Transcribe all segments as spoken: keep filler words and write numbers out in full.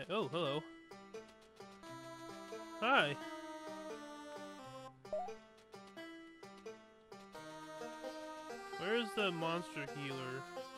Okay. Oh, hello. Hi. Where's the monster healer?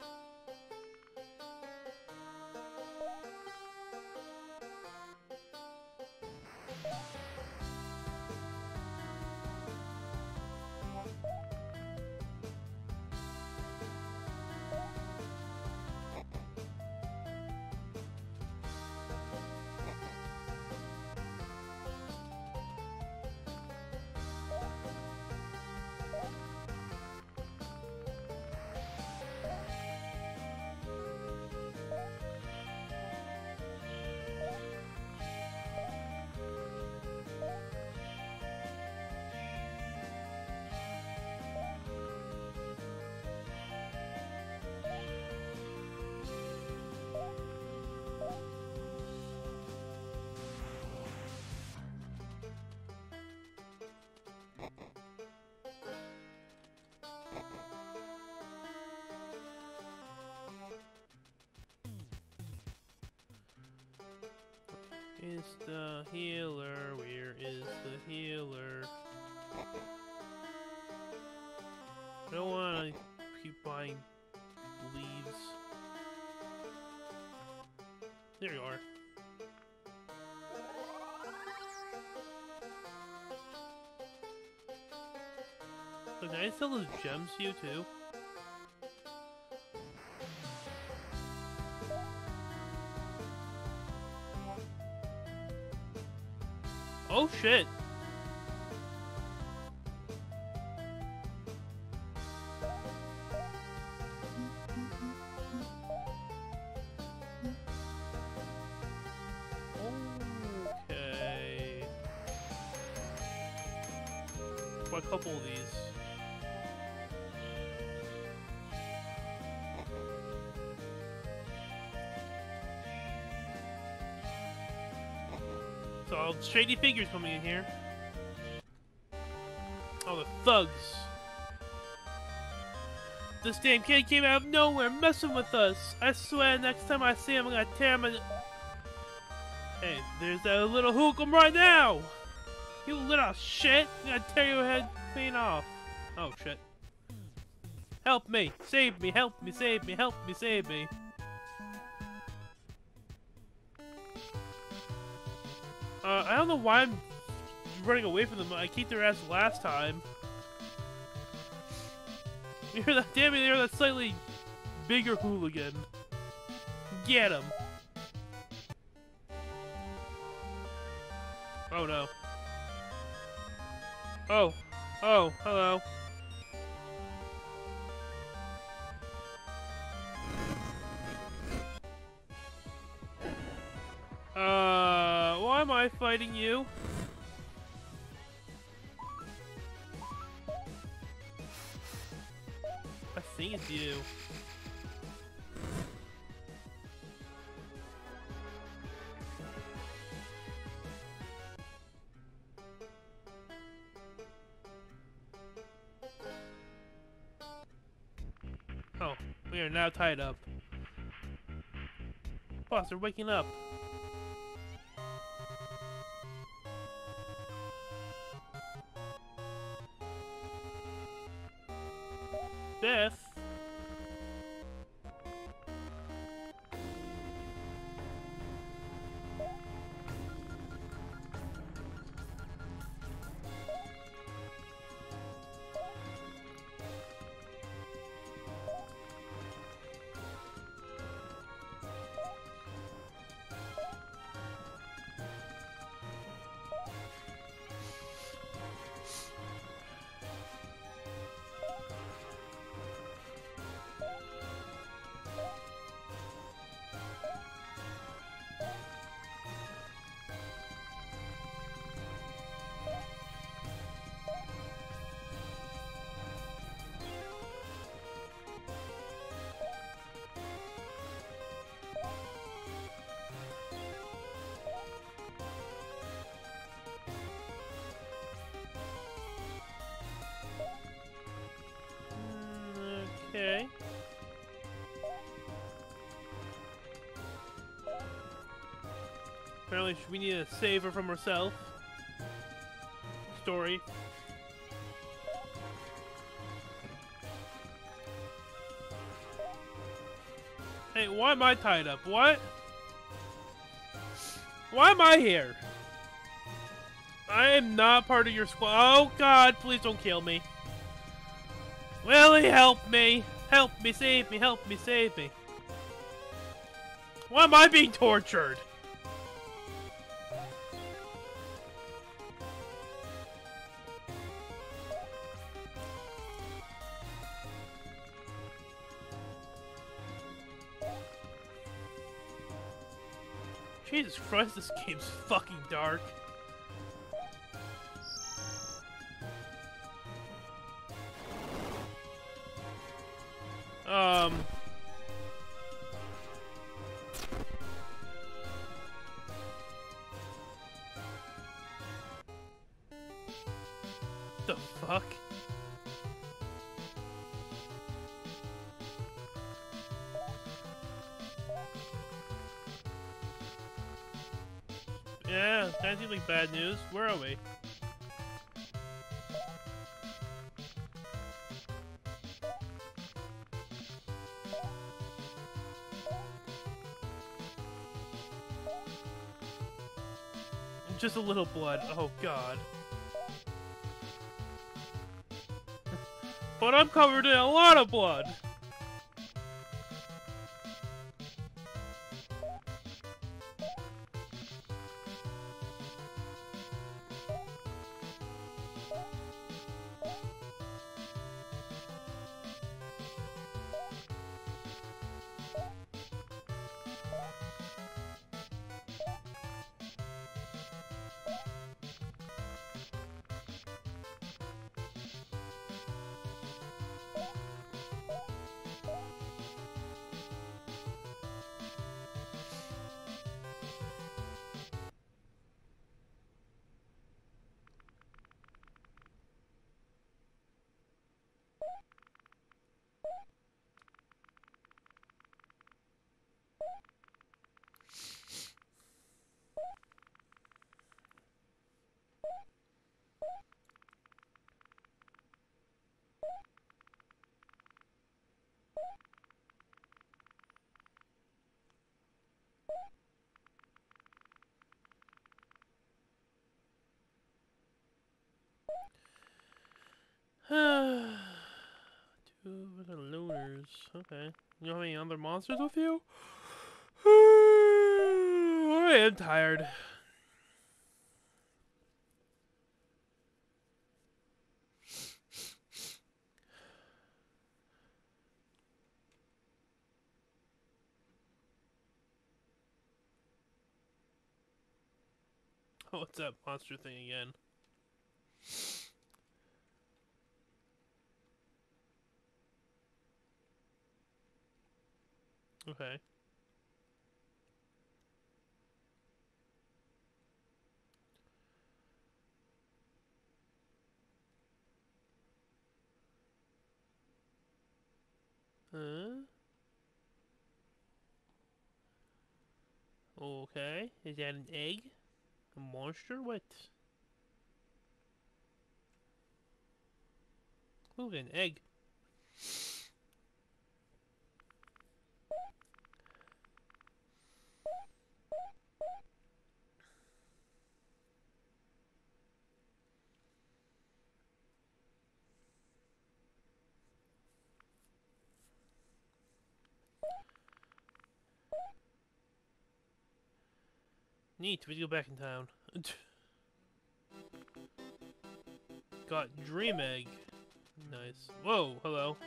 Is the healer? Where is the healer? I don't want to keep buying leaves. There you are. So can I sell those gems to you too? Oh shit! Okay. What a couple of these. So shady figures coming in here. Oh, the thugs. This damn kid came out of nowhere messing with us. I swear next time I see him I'm gonna tear him a... Hey, there's that little hook'em right now! You little shit! I'm gonna tear your head clean off. Oh shit. Help me! Save me! Help me! Save me! Help me! Save me! Uh, I don't know why I'm running away from them. I kicked their ass last time. You're that damn it! You're that slightly bigger hooligan. Get him! Oh no. Oh. Oh, hello. Uh, why am I fighting you? I think it's you. Oh, we are now tied up. Boss, they're waking up. Beth? Okay. Apparently we need to save her from herself. Story. Hey, why am I tied up? What? Why am I here? I am not part of your squad. Oh god, please don't kill me. Willie, help me. Help me, save me, help me, save me. Why am I being tortured? Jesus Christ, this game's fucking dark. Um... The fuck? Yeah, that seems like bad news. Where are we? Just a little blood. Oh god. But I'm covered in a lot of blood. Two of the loners. Okay. You have any other monsters with you? I am tired. Oh, what's that monster thing again? Okay. Huh? Okay. Is that an egg? A monster? What? Ooh, an egg. Neat, we go back in town. Got Dream Egg. Nice. Whoa, hello.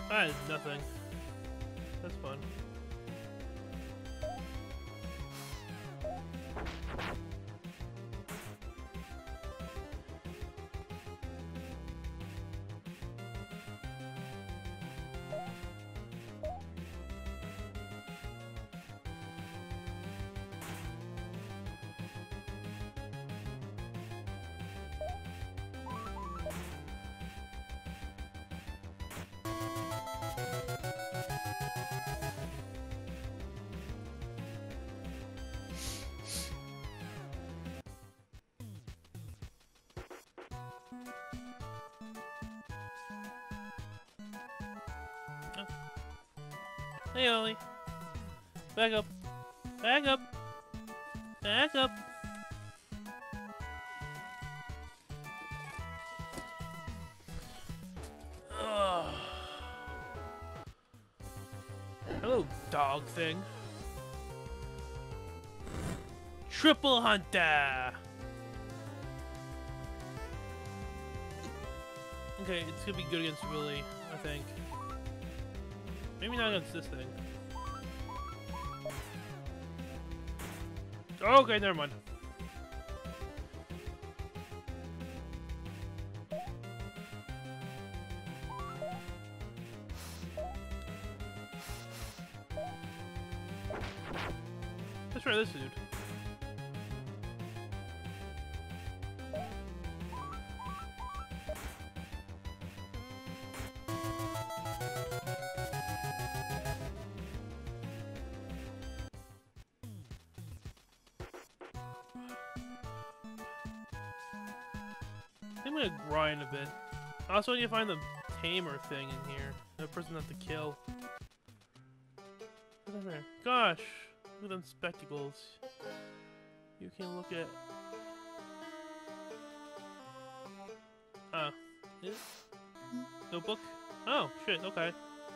That is nothing. That's fun. Hey, Ollie. Back up. Back up. Back up. Ugh. Hello, dog thing. Triple Hunter! Okay, it's gonna be good against Willy, I think. Maybe not against this thing. Oh, okay, never mind. Let's try this dude. I'm gonna grind a bit. I also need to find the tamer thing in here. The person not to kill. What's in there? Gosh! Look at them spectacles. You can look at... Ah. Uh, notebook? Oh, shit, okay.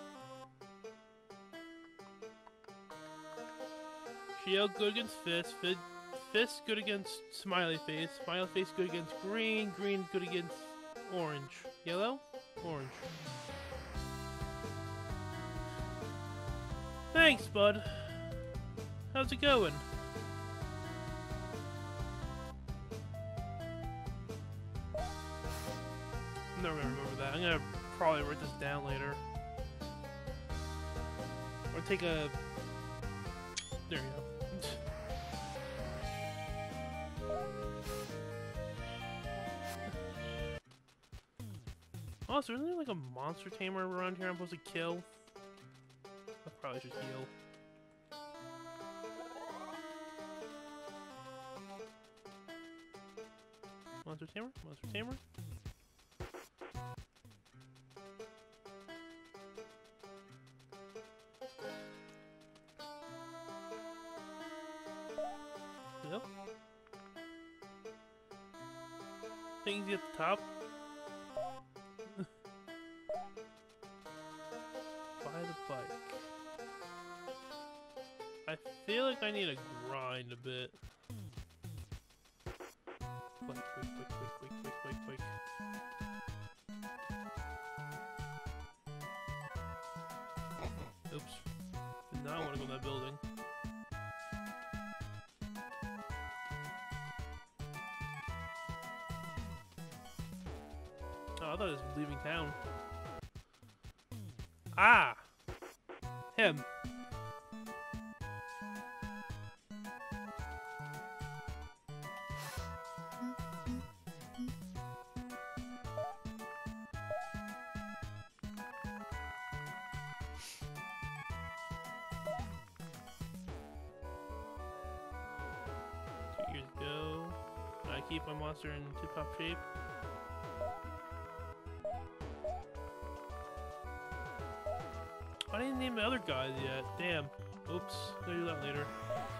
Shield good against fist. Fist, fist good against smiley face. Smiley face good against green. Green good against orange. Yellow? Orange. Thanks, bud. How's it going? I'm never gonna remember that. I'm gonna probably write this down later. Or take a... There you go. Oh, is there really like a monster tamer around here I'm supposed to kill? I probably should heal. Monster tamer? Monster tamer? Yep. Things at the top. Buy the bike. I feel like I need to grind a bit. Quick, quick, quick, quick, quick, quick, quick, quick. Oops. Did not want to go in that building. Oh, I thought it was leaving town. Ah! Him. Two years ago, I keep my monster in tip-top shape. I didn't name the other guys yet. Damn. Oops. I'll do that later.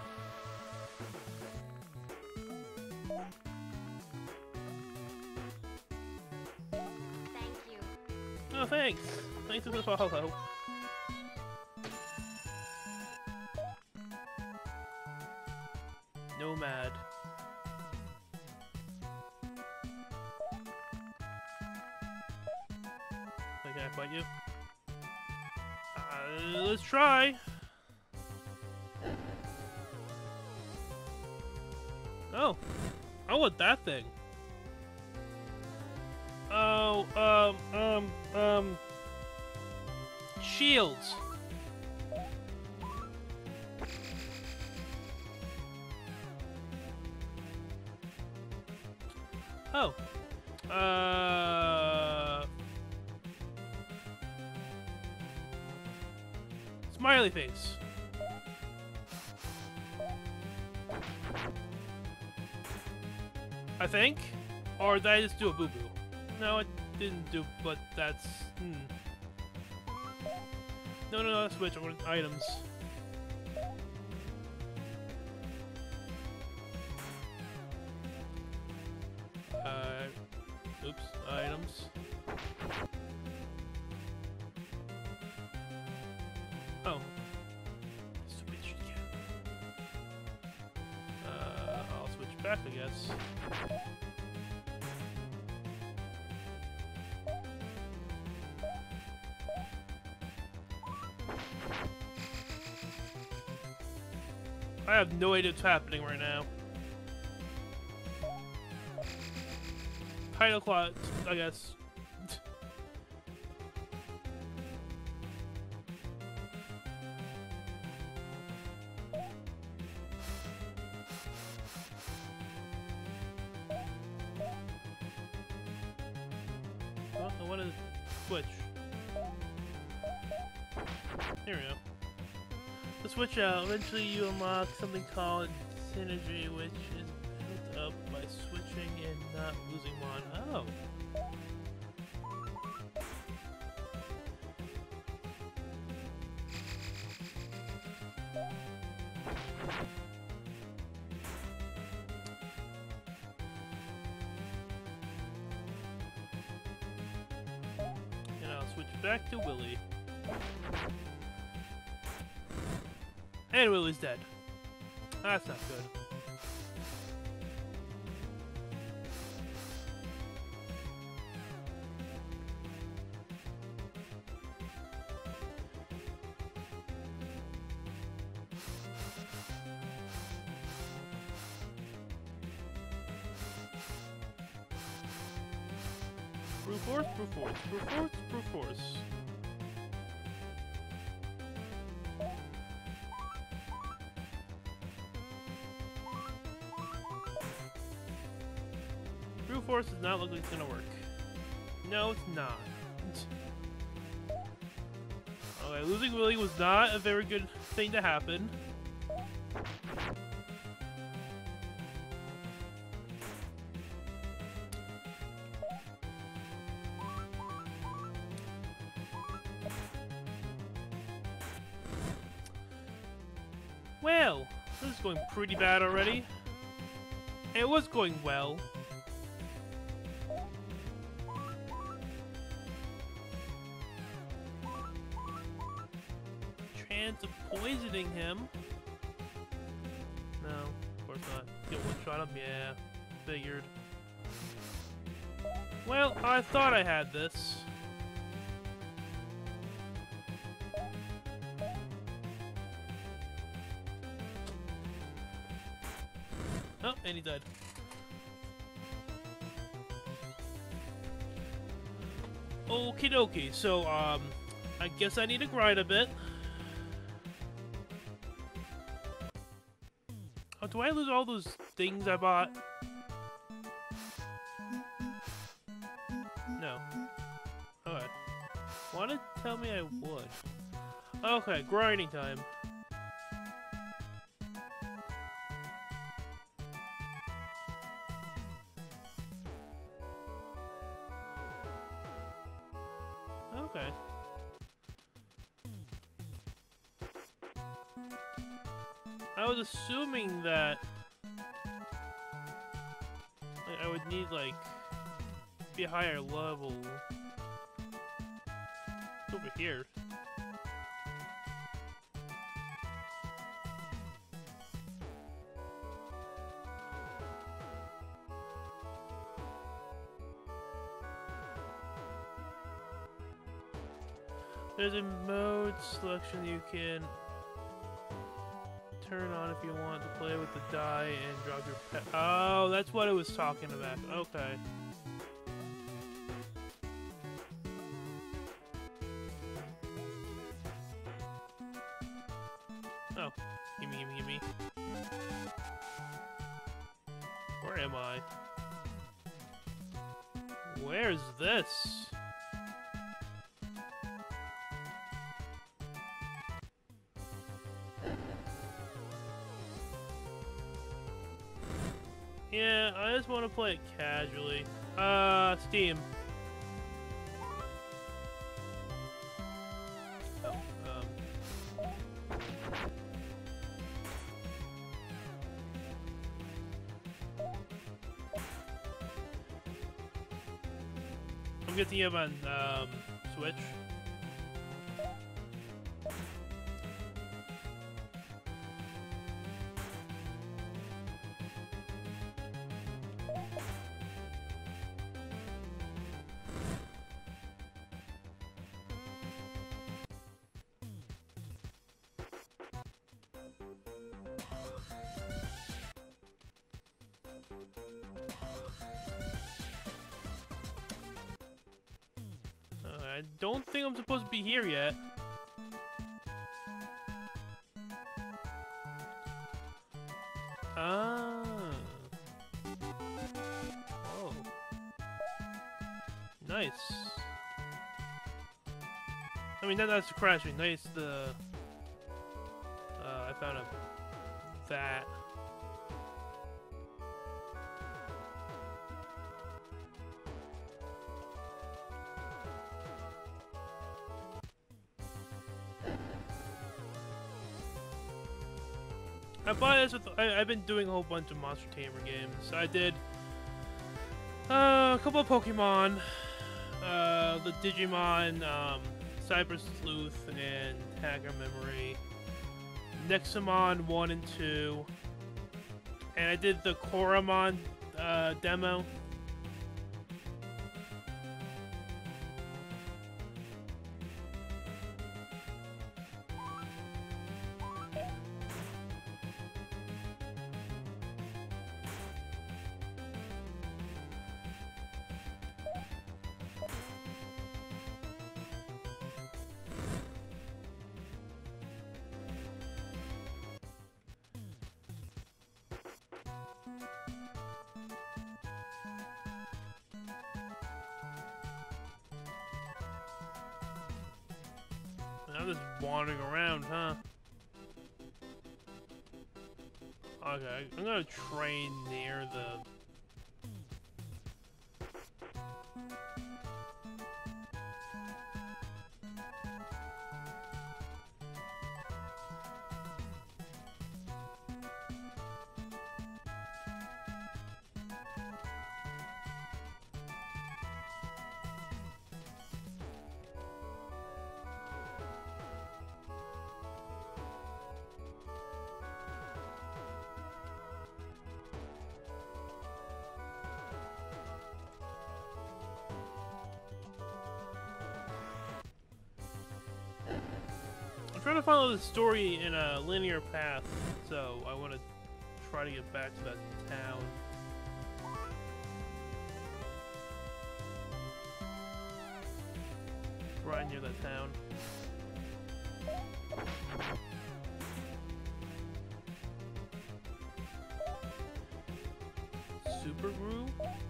Thank you. Oh, thanks. Thanks for the follow. Nomad. Wait, can I fight you? Uh, let's try. Oh, I want that thing. Oh, um, um, um, shields. Oh, uh, smiley face. I think, or did I just do a boo boo? No, it didn't do, but that's hmm. No, no, no, switch. I want items. Uh, oops, items. Oh. Stupid shit. Uh, I'll switch back, I guess. I have no idea what's happening right now. Title clock, I guess. Well, I want to switch. Here we go. To switch out, eventually you unlock something called Synergy, which is built up by switching and not losing one. Oh. And I'll switch back to Willy. And Willy's dead. That's not good. Brute force, brute force, brute force, brute force. Brute force does not look like it's gonna work. No, it's not. Okay, losing Willy was not a very good thing to happen. Well, this is going pretty bad already. It was going well. Chance of poisoning him. No, of course not. Get one shot him? Yeah, figured. Well, I thought I had this. Oh, and he died. Okie dokie, so, um, I guess I need to grind a bit. Oh, do I lose all those things I bought? No. Okay. Wanna tell me I would. Okay, grinding time. Okay. I was assuming that I would need, like, be a higher level. It's over here. There's a mode selection you can turn on if you want to play with the die and drop your pet. Oh, that's what it was talking about. Okay. Oh, gimme, gimme, gimme. Where am I? Where's this? Yeah, I just want to play it casually. Uh, Steam. Oh, um. I'm guessing you have on, um, Switch. I don't think I'm supposed to be here yet. Ah. Oh. Nice. I mean, that, that's crashing. Nice, the... Uh, I found a... that. I bought this with. I, I've been doing a whole bunch of Monster Tamer games. I did uh, a couple of Pokemon, uh, the Digimon, um, Cyber Sleuth, and Hacker Memory, Nexamon one and two, and I did the Koromon uh, demo. I'm just wandering around, huh? Okay, I'm gonna train near the... I'm trying to follow the story in a linear path, so I want to try to get back to that town. Right near that town. Super Brew?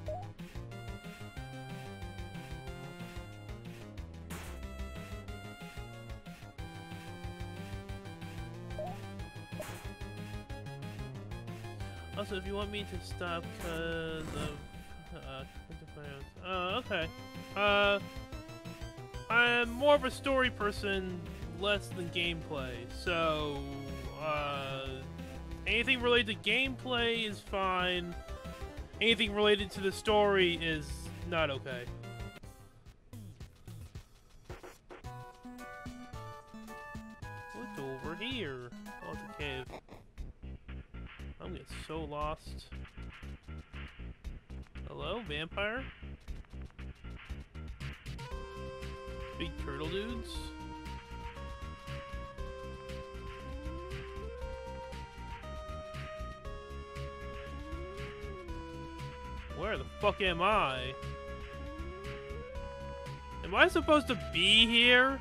Also, if you want me to stop because of uh, uh, okay. Uh, I'm more of a story person, less than gameplay. So, uh, anything related to gameplay is fine. Anything related to the story is not okay. What's over here? Oh, it's a cave. I'm getting so lost. Hello, vampire? Big turtle dudes? Where the fuck am I? Am I supposed to be here?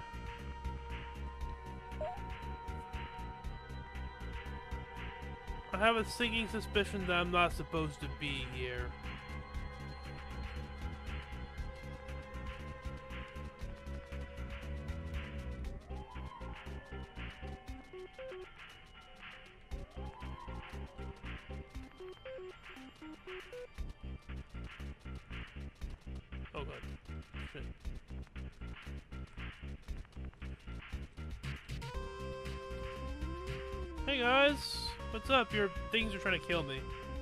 I have a sinking suspicion that I'm not supposed to be here. Oh god. Shit. Hey guys! What's up? Your things are trying to kill me.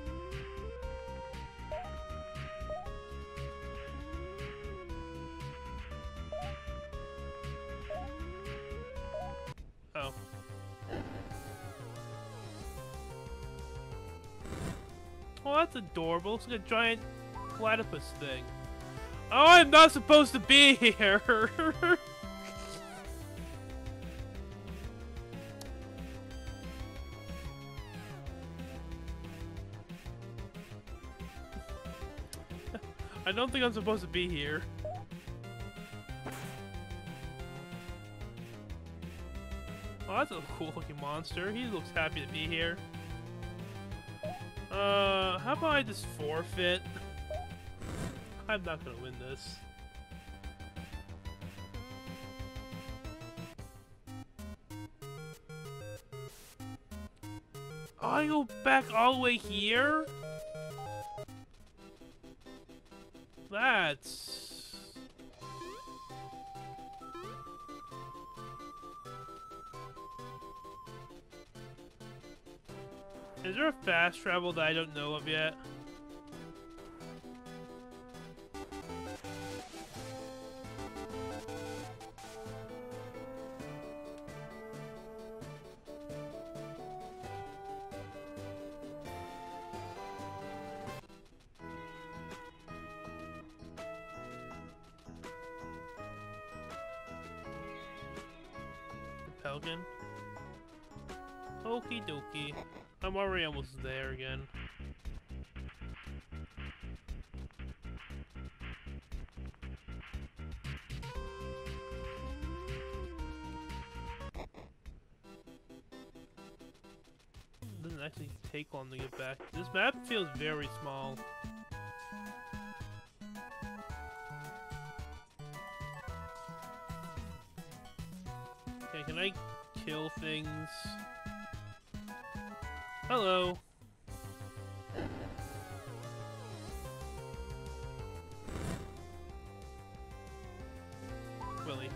Oh. Oh, that's adorable. It's like a giant platypus thing. Oh, I'm not supposed to be here! I don't think I'm supposed to be here. Oh, that's a cool looking monster. He looks happy to be here. Uh, how about I just forfeit? I'm not gonna win this. Oh, I go back all the way here? That's... Is there a fast travel that I don't know of yet? Pelican? Okie dokie. I'm already almost there again. Doesn't actually take long to get back. This map feels very small. Okay, can I kill things? Hello. Willy.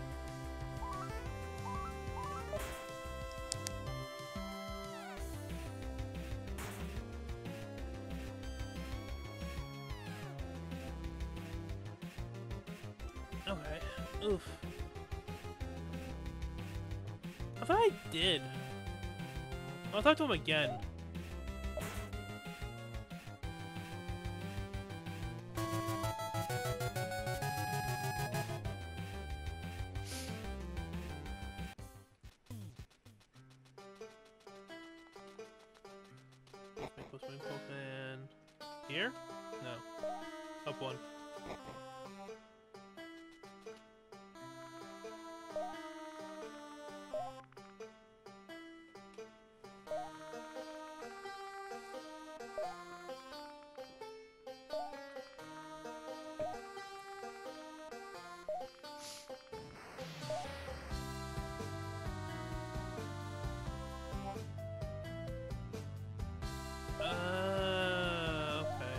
Okay. Oof. I thought I did. I'll talk to him again. Here? No. Up one. Uh, okay.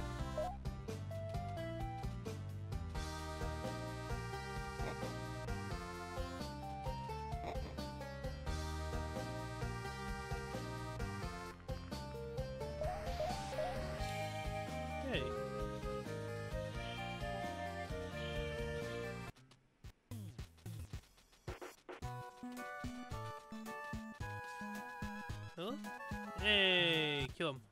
Hey. Huh? Hey, kill him.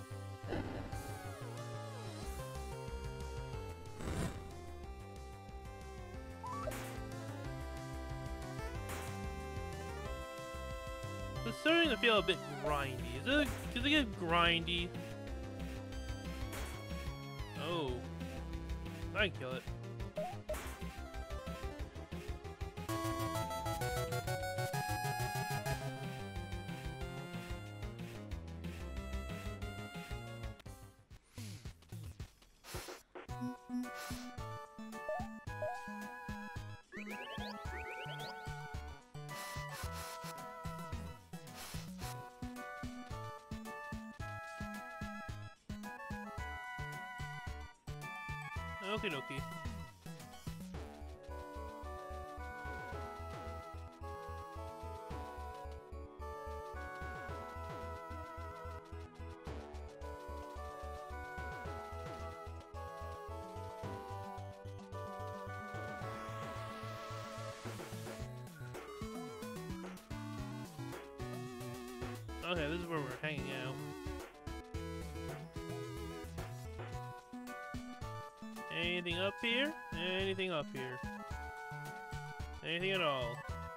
It's starting to feel a bit grindy. Is it? Does it get grindy? Oh. I can kill it. Okie dokie. Okay, this is where we're hanging out. Anything up here? Anything up here? Anything at all?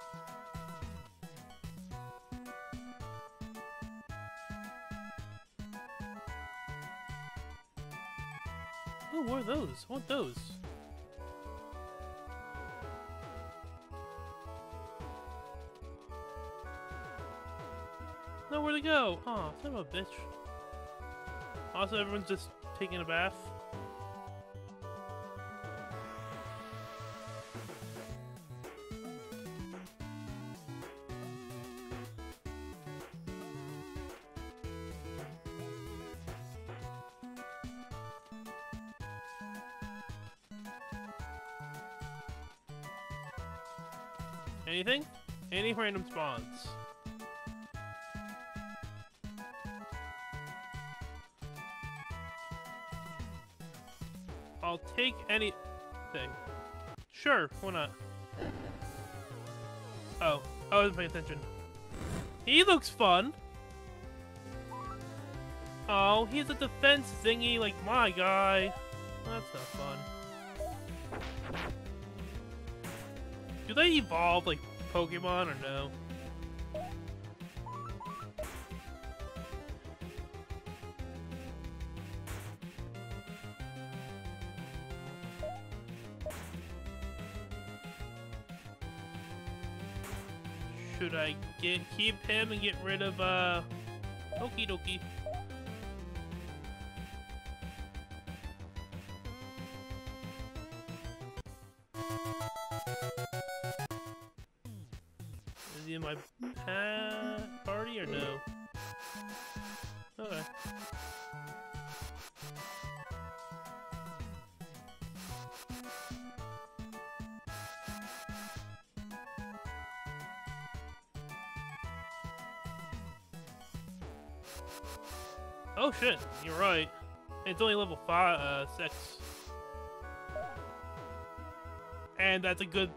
Oh, what are those? I want those. No, where'd they go? Aw, son of a bitch. Also, everyone's just taking a bath. Anything? Any random spawns? I'll take anything. Sure, why not? Oh, I wasn't paying attention. He looks fun! Oh, he's a defense thingy like my guy. That's not fun. Do they evolve like Pokemon or no? Should I get keep him and get rid of uh Okie dokie. Is he in my pa party or no? Okay. Oh shit, you're right. It's only level five, uh, six. And that's a good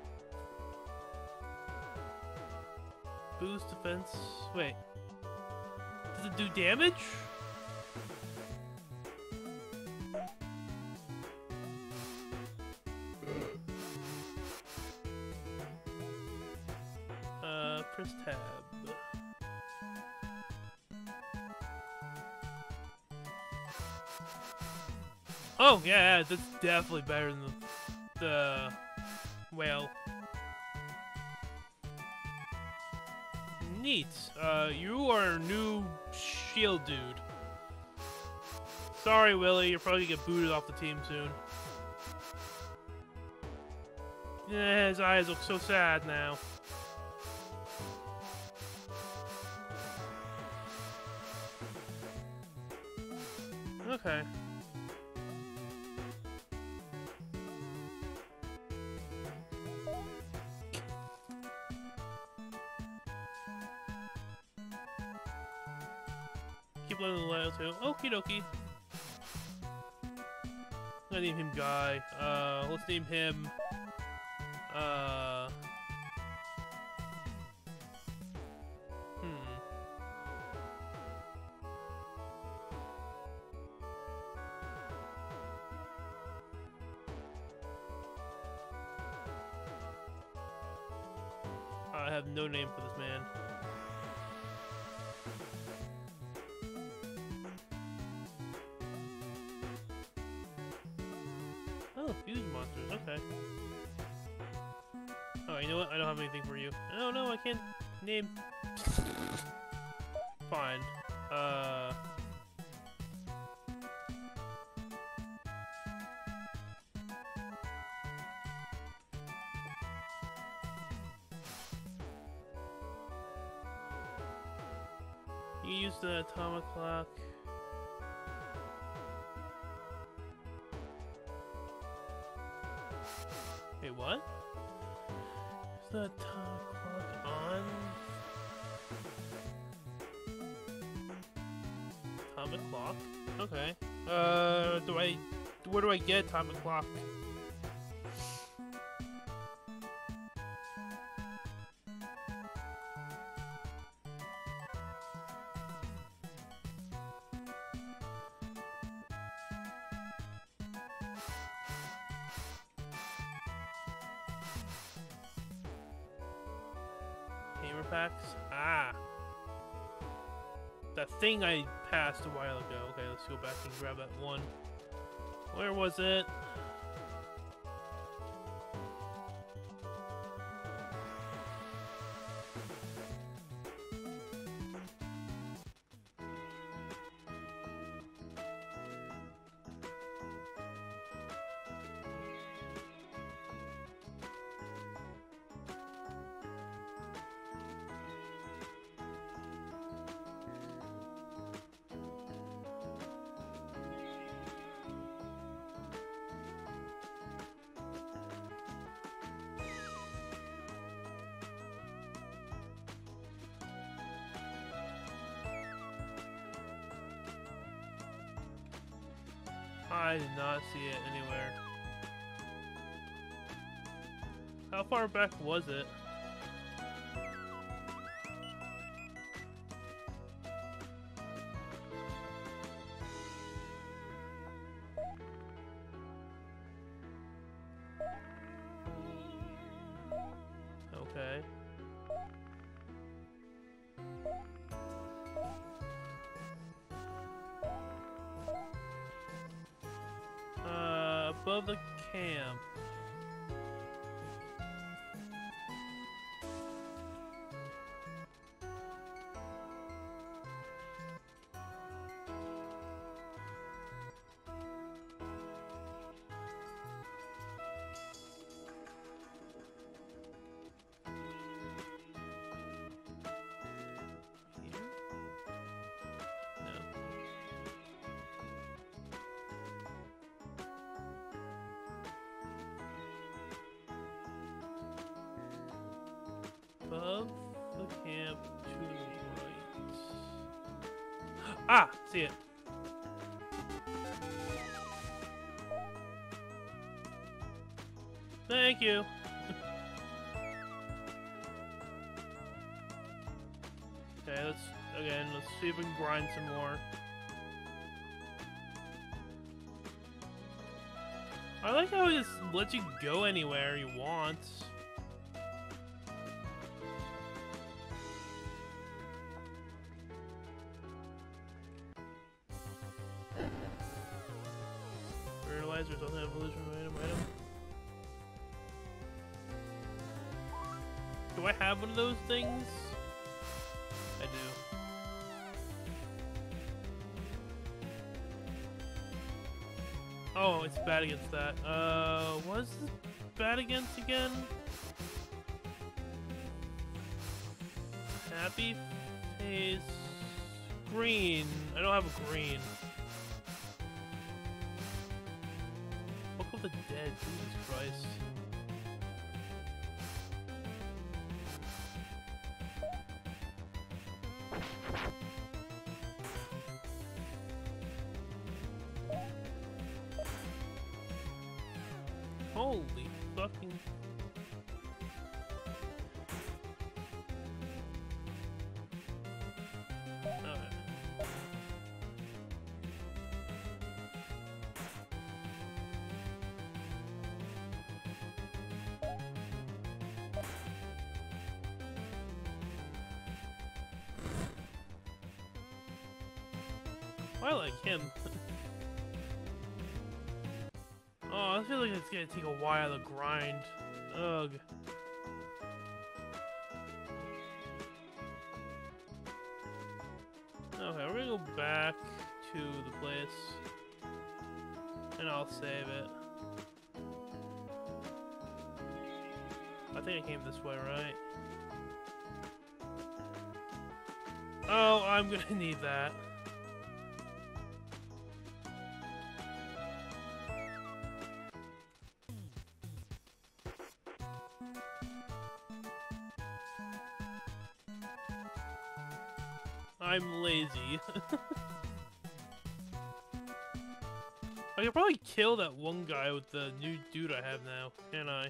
boost defense. Wait. Does it do damage? Uh, press tab. Oh yeah, that's definitely better than the, the whale. Neat. Uh, you are a new shield dude. Sorry, Willie, you're probably gonna get booted off the team soon. Yeah, his eyes look so sad now. Okay. Keep letting the layout too. Okie dokie. I'm gonna name him Guy. Uh, let's name him. Uh. Hmm. I have no name for this man. Oh, Fusion. Okay. Oh, you know what? I don't have anything for you. Oh no, I can't name. Fine. Uh. You use the atomic clock. Wait, what? Is the atomic clock on? Atomic clock? Okay. Uh, do I... Where do I get atomic clock? Gamer packs? Ah! That thing I passed a while ago. Okay, let's go back and grab that one. Where was it? I did not see it anywhere. How far back was it? Okay. Uh, above the camp. Here? No. Above the camp to the right. Ah! See it. Thank you. Okay, let's again, let's see if we can grind some more. I like how it just lets you go anywhere you want. Fertilizers on the evolution item item. Do I have one of those things? I do. Oh, it's bad against that. Uh, what's this bad against again? Happy face green. I don't have a green. Book of the Dead. Jesus Christ. Holy fucking... Alright. I like him. Oh, I feel like it's gonna take a while to grind. Ugh. Okay, we're gonna go back to the place. And I'll save it. I think I came this way, right? Oh, I'm gonna need that. I'm lazy. I could probably kill that one guy with the new dude I have now, can't I?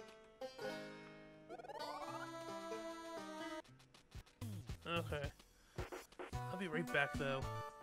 Okay. I'll be right back though.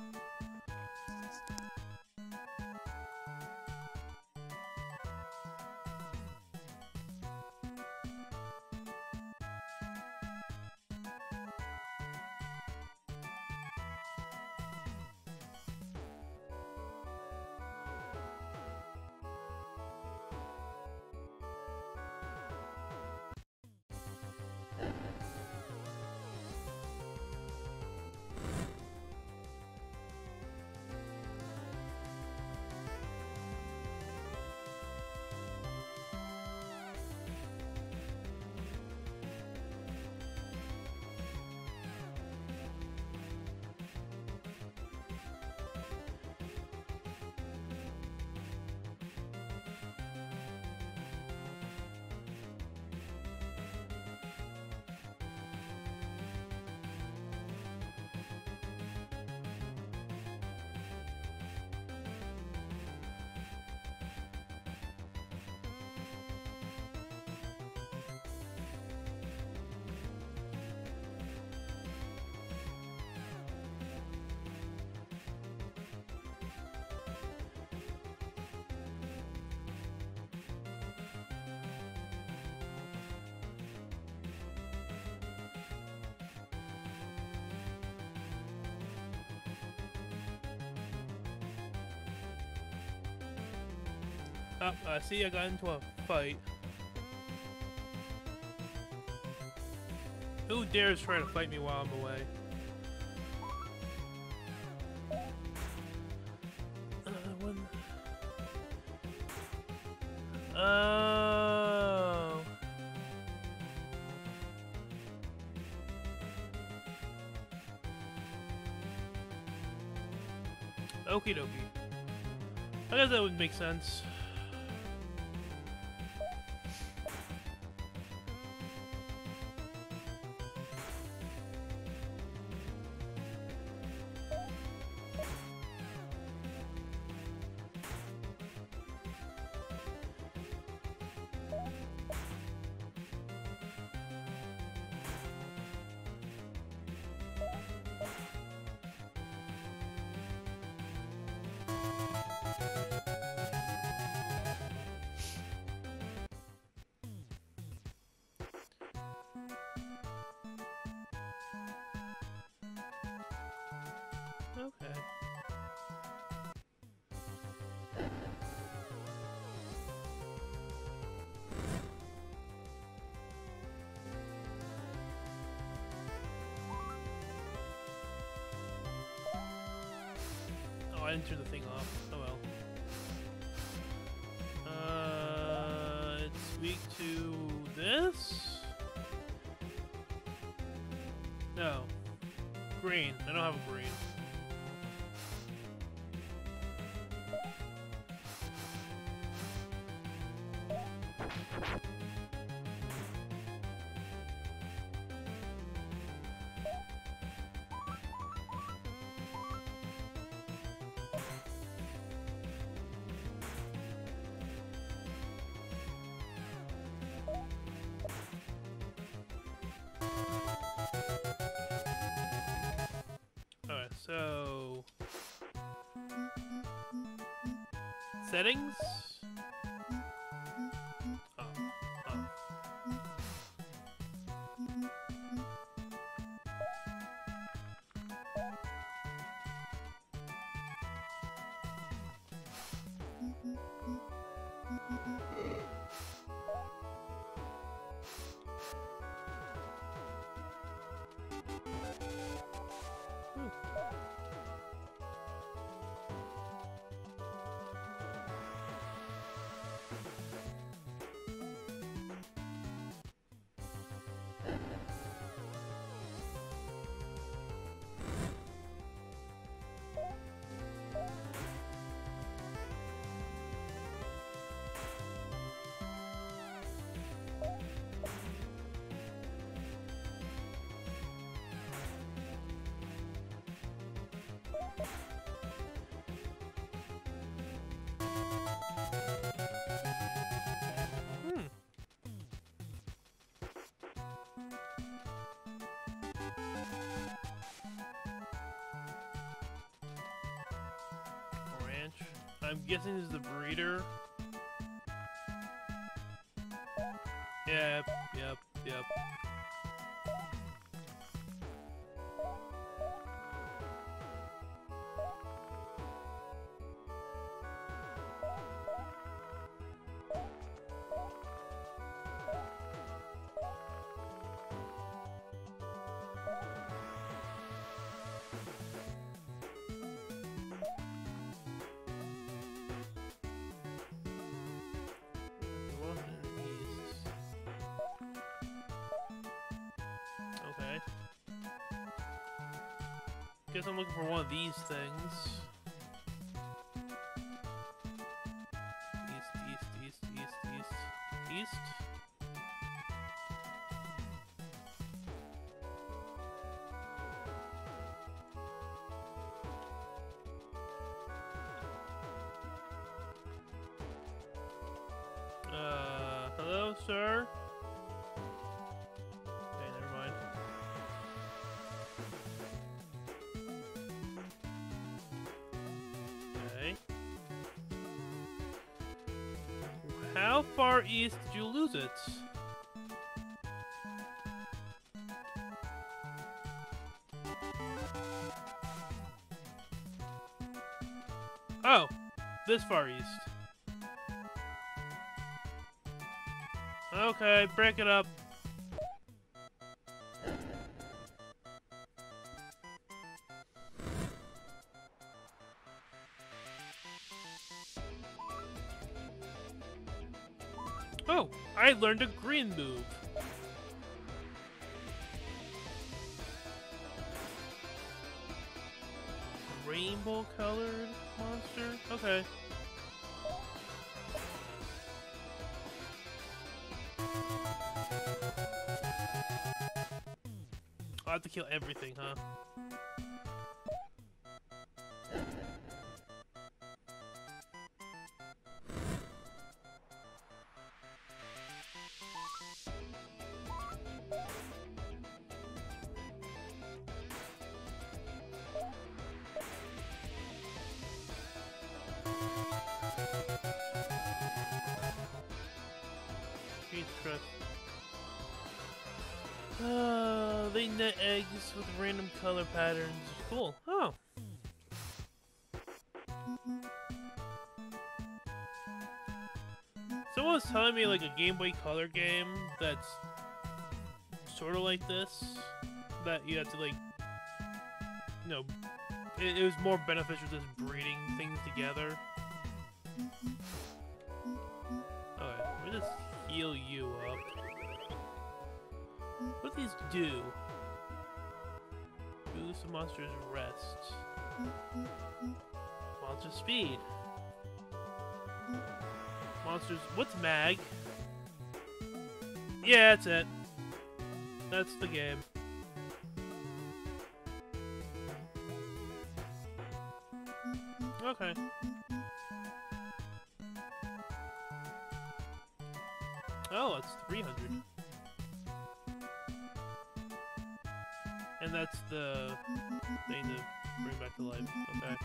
Oh, I see I got into a fight. Who dares try to fight me while I'm away? Uh, when... Oh. Okie dokie. I guess that would make sense. Okay. Oh, I didn't turn the thing off. Oh well. Uh, it's weak to this? No. Green. I don't have a green. Alright, so... Settings? Oh, oh. Hmm. Ranch. I'm guessing this is the breeder. Yep, yep, yep. Okay. Guess I'm looking for one of these things. East, east, east, east, east, east. Uh, hello, sir? Okay, never mind. Okay. How far east did you lose it? Oh, this far east. Okay, break it up. Oh, I learned a green move. Rainbow colored monster? Okay. I'll have to kill everything, huh? Trust. Uh, they net eggs with random color patterns. Cool. Oh. Someone was telling me like a Game Boy Color game that's sort of like this. That you have to like, you know, it, it was more beneficial just breeding things together. Okay, let me just heal you up. What do these do? Boost the monster's rest. Monster speed. Monsters. What's mag? Yeah, that's it. That's the game. Okay. Oh, it's three hundred. And that's the thing to bring back to life. Okay.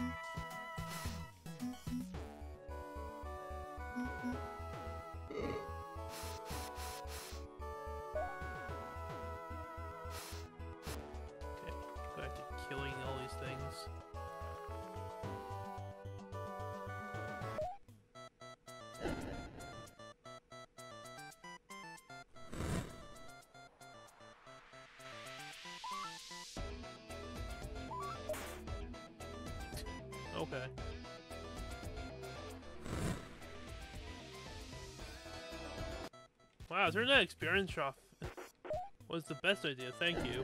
Okay, go back to killing all these things. Okay. Wow, turns out experience shop was the best idea. Thank you.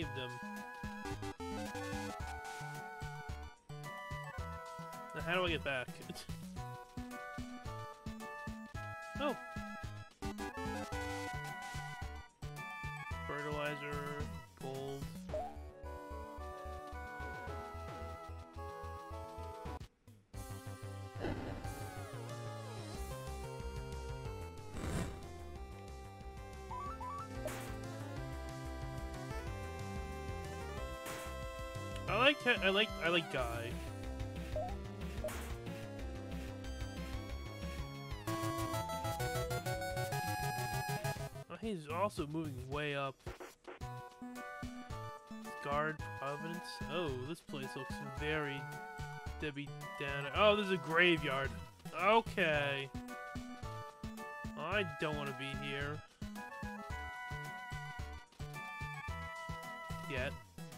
saved him. Now how do I get back? Oh! Fertilizer, gold. I like I like I like Guy. Oh, he's also moving way up. Guard Providence. Oh, this place looks very Debbie Downer. Oh, there's a graveyard. Okay. I don't want to be here. Yet.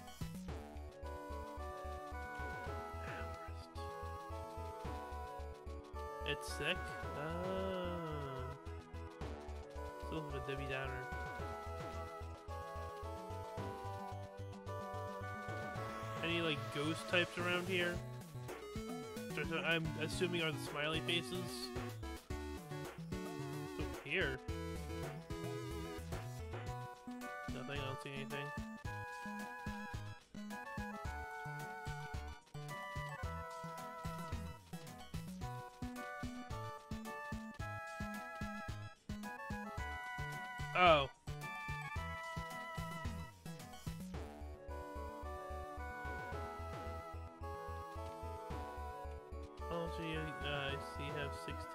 It's sick? Oh. Still have a Debbie Downer. Any, like, ghost types around here? I'm assuming are the smiley faces. Over here? Nothing, I don't see anything. Oh. Oh, so you, uh, I see you have sixty.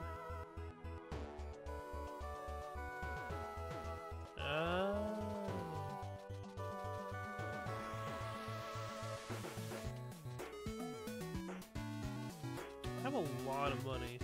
Oh. I have a lot of money.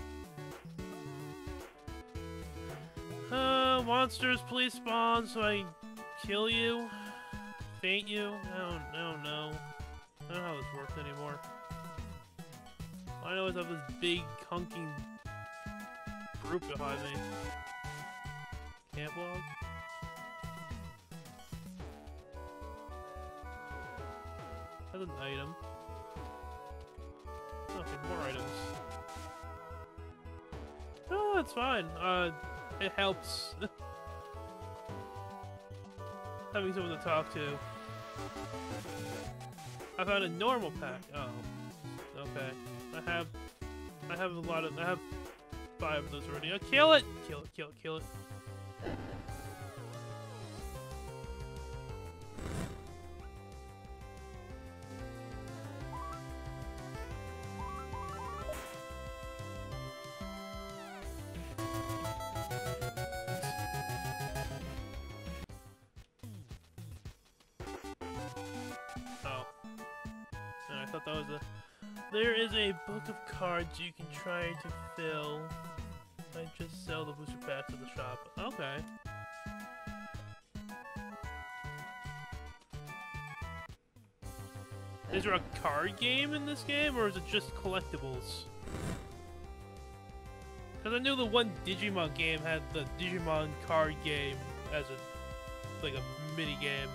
Uh, monsters, please spawn so I kill you, faint you. I don't, I don't know. I don't know how this works anymore. All I know is I have this big hunking group behind me. Camp log. That's an item. Oh, there's more items. Oh, it's fine. Uh. It helps having someone to talk to. I found a normal pack. Oh, okay. I have, I have a lot of. I have five of those already. Oh, kill it! Kill it! Kill it! Kill it! That was a. There is a book of cards you can try to fill. I just sell the booster packs at the shop. Okay. Is there a card game in this game, or is it just collectibles? Because I knew the one Digimon game had the Digimon card game as a like a mini game.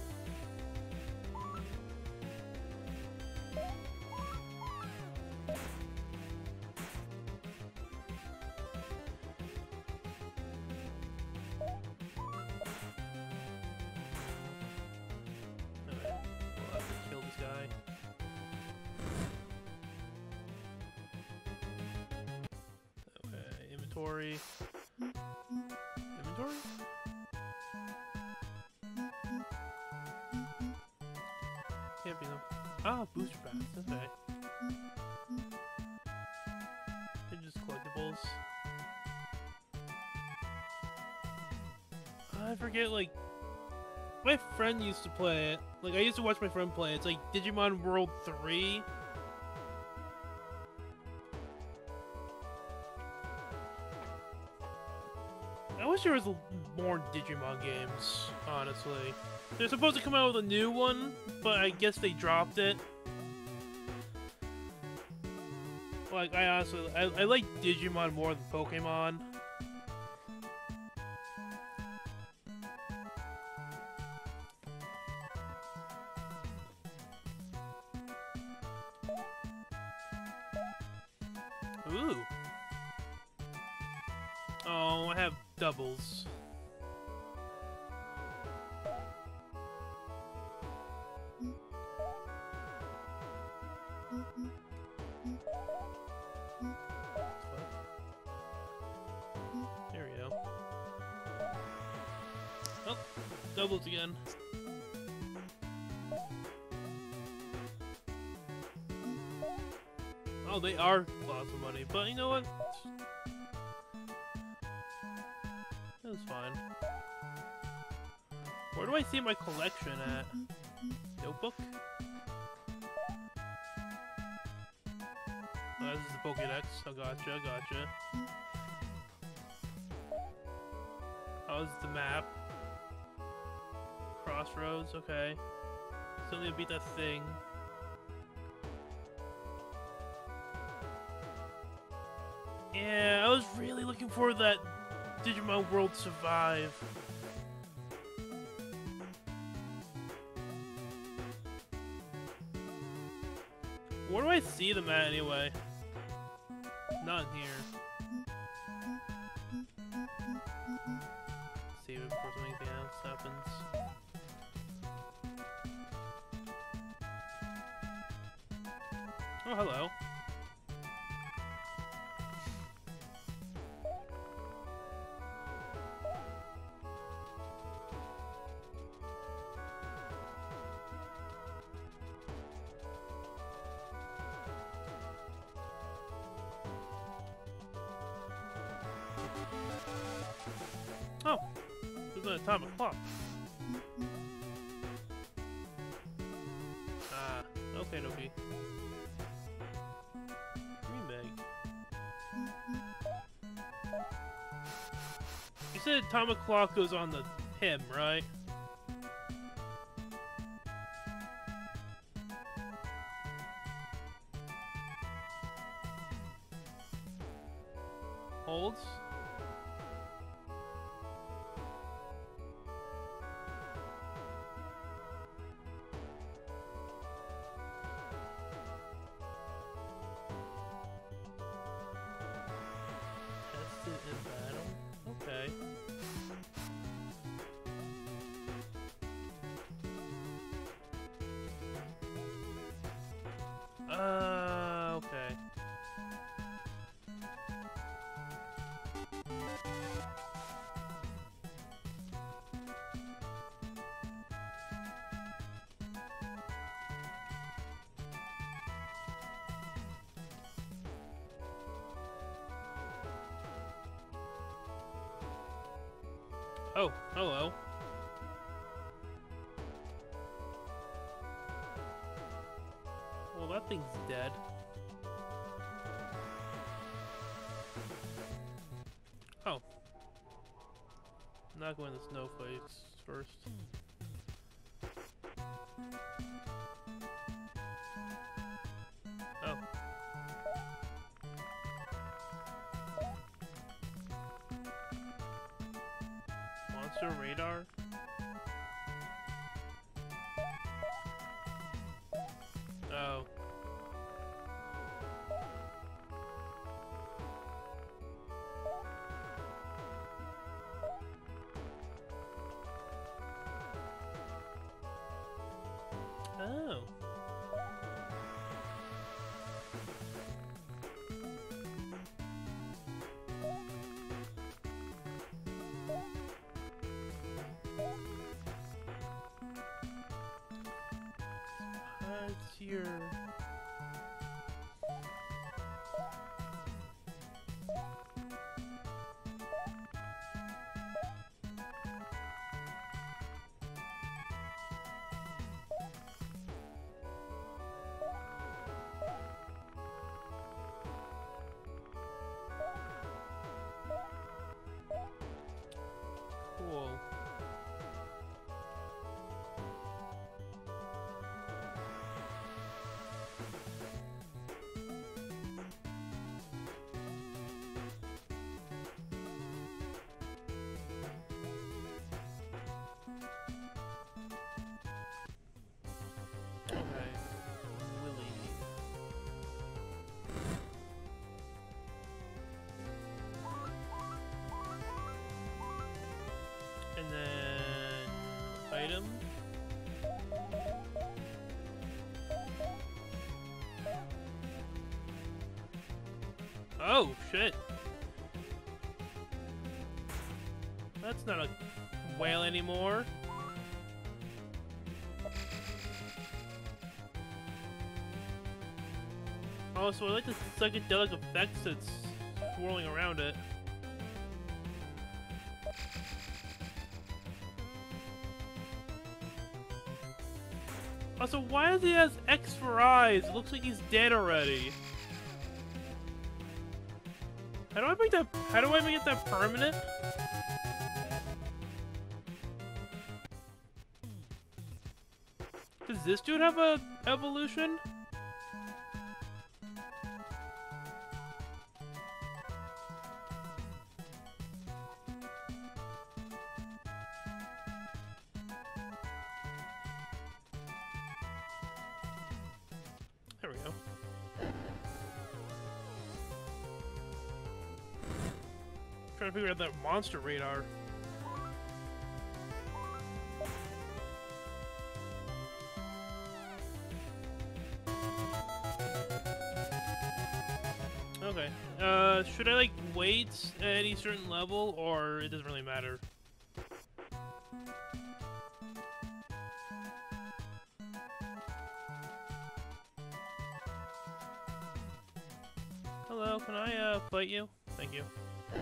Inventory. Inventory? Can't be them. Ah, booster packs. Okay. They're just collectibles. I forget, like, my friend used to play it. Like, I used to watch my friend play it. It's like Digimon World three. I wish there was more Digimon games, honestly. They're supposed to come out with a new one, but I guess they dropped it. Like, I honestly, I, I like Digimon more than Pokemon. Ooh. Oh, I have doubles. There we go. Oh, doubles again. Oh, they are lots of money, but you know what? That was fine. Where do I see my collection at? Notebook? Oh, this is the Pokédex. Oh, gotcha, gotcha. Oh, this is the map. Crossroads, okay. Still need to beat that thing. Yeah, I was really looking for that Digimon World Survive. Where do I see them at anyway? Not in here. Save it before anything else happens. Oh, hello. Oh, there's an atomic clock. Ah, okay, Noki. Green bag. You said atomic clock goes on the him, right? Holds? Tested in battle? Okay. Uh, okay. Oh, hello. Well, that thing's dead. Oh. I'm not going to snowflakes first. Oh. Monster radar? Oh. Oh. What's your... Cool. Oh, shit. That's not a whale anymore. Oh, so I like the psychedelic effects that's swirling around it. Also, why does he has X for eyes? It looks like he's dead already. How do I make that? How do I make that permanent? Does this dude have a evolution? There we go. Trying to figure out that monster radar. Okay. Uh, should I like wait at any certain level, or it doesn't really matter? Hello, can I uh fight you? Thank you.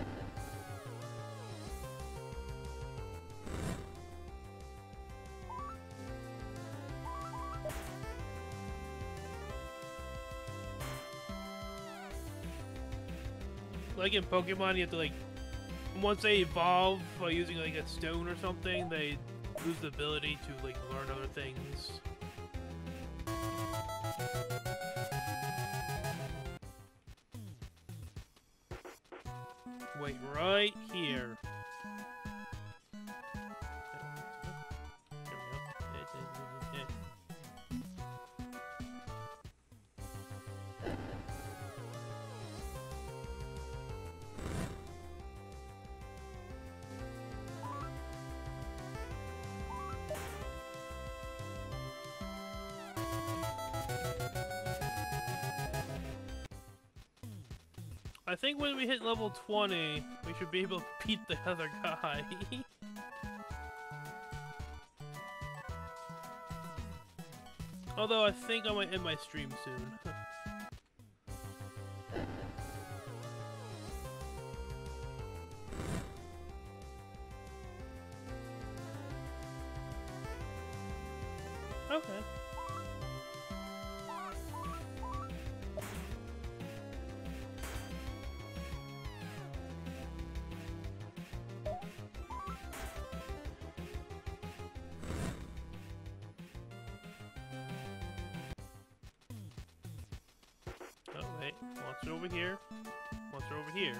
Like in Pokemon, you have to like, once they evolve by using like a stone or something, they lose the ability to like learn other things. Wait right here. I think when we hit level twenty, we should be able to beat the other guy. Although I think I might end my stream soon. Okay. Oh wait, monster over here, monster over here,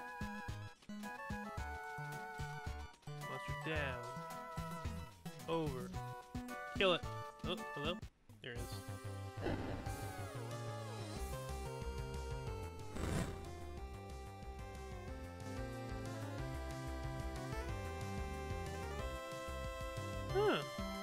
monster down, over, kill it. Oh, hello? There it is. Huh.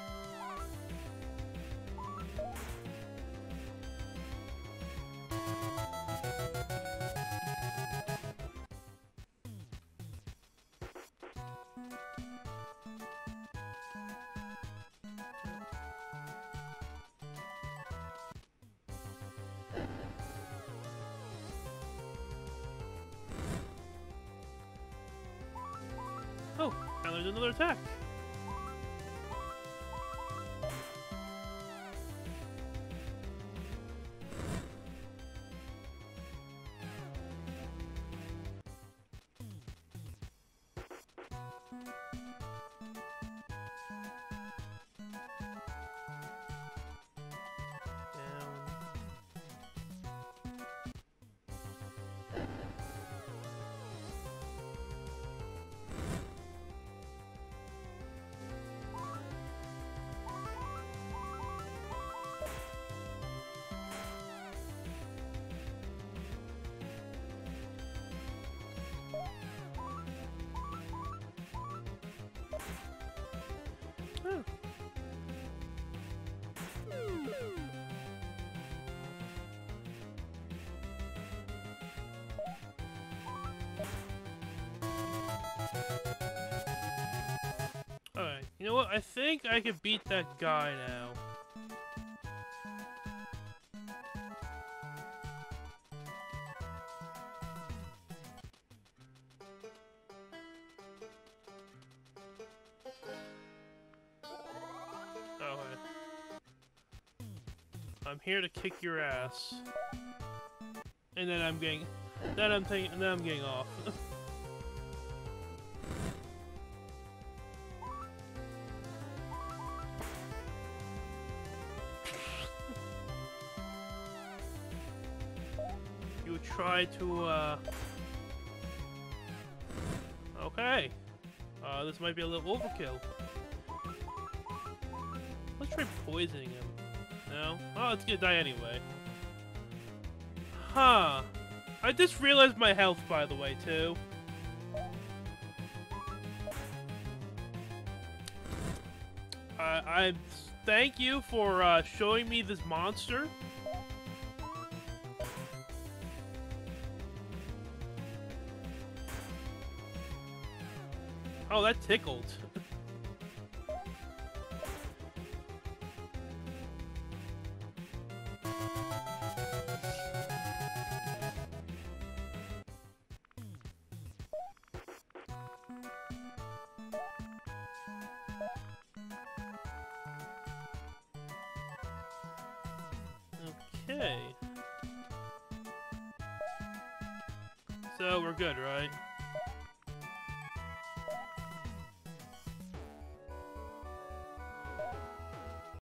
Oh, now there's another attack. Alright, you know what? I think I can beat that guy now. Okay. I'm here to kick your ass. And then I'm getting... Then I'm taking... Then I'm getting off. You try to, uh... Okay. Uh, this might be a little overkill. Let's try poisoning him. No? Oh, it's gonna die anyway. Huh. I just realized my health, by the way, too. Uh, I thank you for uh, showing me this monster. Oh, that tickled. Okay. So we're good, right?